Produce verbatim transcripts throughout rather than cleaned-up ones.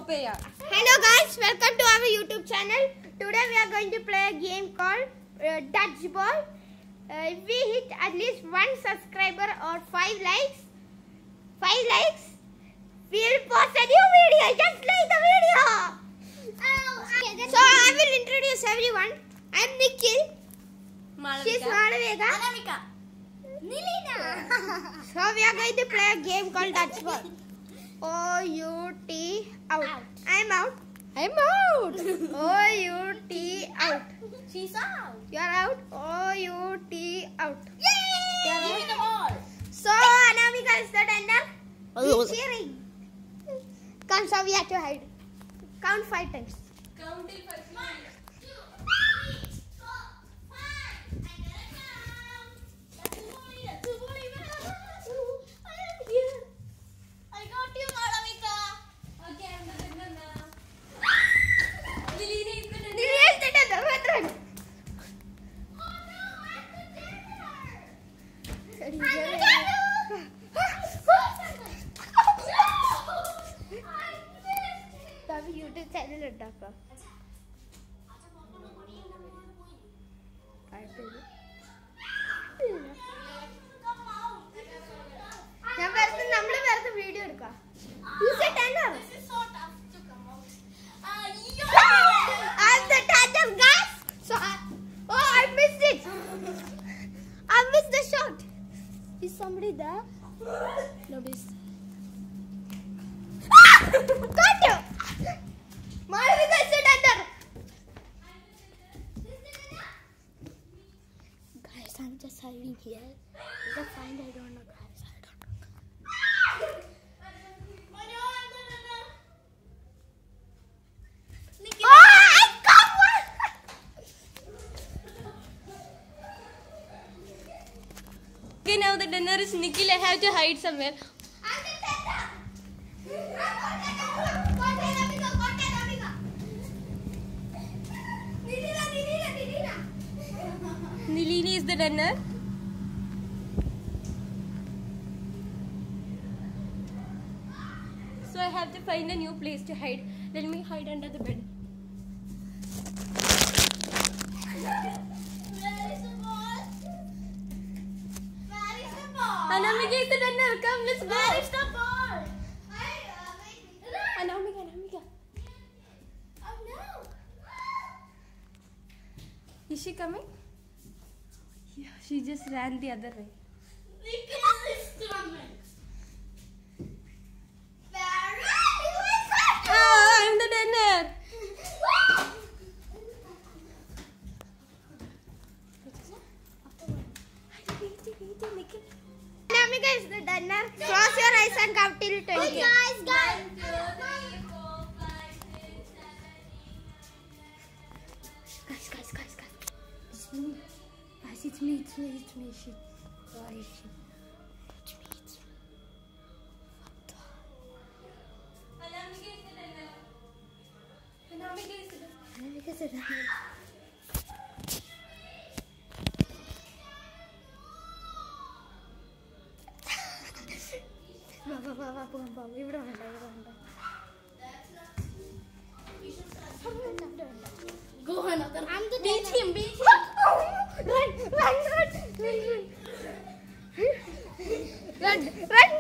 ചെയ്യാം. Hello guys, welcome to our YouTube channel. Today we are going to play a game called uh, Dodgeball. Uh, if we hit at least one subscriber or five likes, five likes, we'll post a new video. Just like the video. Oh, so I will introduce everyone. I'm Nikhil. She's Malavika. Anamika. Nilina. So we are going to play a game called Dodgeball. O U T out. Out. I'm out. I'm out. O U T out. She's out. You're out. O U T out. Yay! Yeah, Give me the ball. So Anamika is the tender. Keep cheering. Come, so we have to hide. Count five times. Count till five. One, two, three, four, five. I'm gonna count. That's two more. That's two more. I am here. I got you, Malavika. Okay, I'm the winner now. Nilina is the winner. Nilina is the tender. What run? Oh no, I'm the tender. I'm I'm the tender. तभी YouTube channel ഉണ്ടാക്കാം. ഞാൻ വെറുതെ നമ്മള് വെറുതെ video എടുക്കാം. You said tender. This is so tough to come out. Uh, I'm the tender, guys. So I, oh, I missed it. I missed the shot. Is somebody there? Nobody's. Got you. Malavika is the tender. Guys, I'm just hiding here. If I find, I don't know, guys. I don't know. Oh, I got one. Okay, now the dinner is Nikhil. I have to hide somewhere. I'm the tender. Got Anamika, got Anamika. Nilina, Nilina, Nilina. Nilini is the dinner. So I have to find a new place to hide. Let me hide under the bed. Where is the ball? Where is the ball? Anamika is the dinner. Come, let's go. Where is the ball? Anamika, Anamika. Oh no! Is she coming? Yeah, she just ran the other way. Nikhil is coming. Where are you? Oh, I'm the dinner. Anamika is the dinner. Close your eyes and count till twenty. Guys, guys. Guys, guys, guys, guys. It's me. Guys, it's me, it's me, it's me. Shit. Sorry, shit. It's me, it's me. Anamika is the dinner. Anamika is the dinner. Anamika is the dinner. വാ വാ വാ വാ പോകാം പോകാം ഇവിടെ വേണ്ട ഇവിടെ വേണ്ട Go another. I'm the Beat tender. him, beat him. run run run run run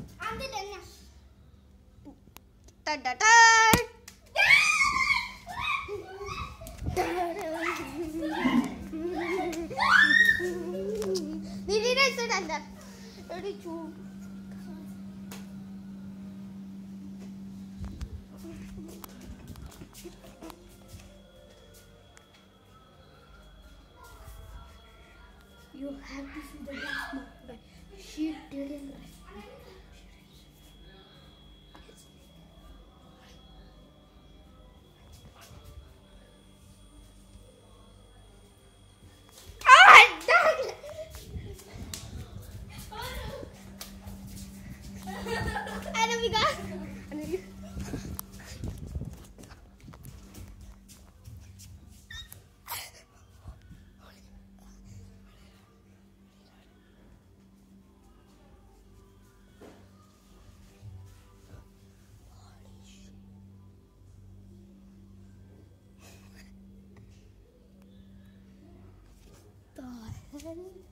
Da, da, da. already chewed. You have to see the glass mark. She didn't rest. The hell?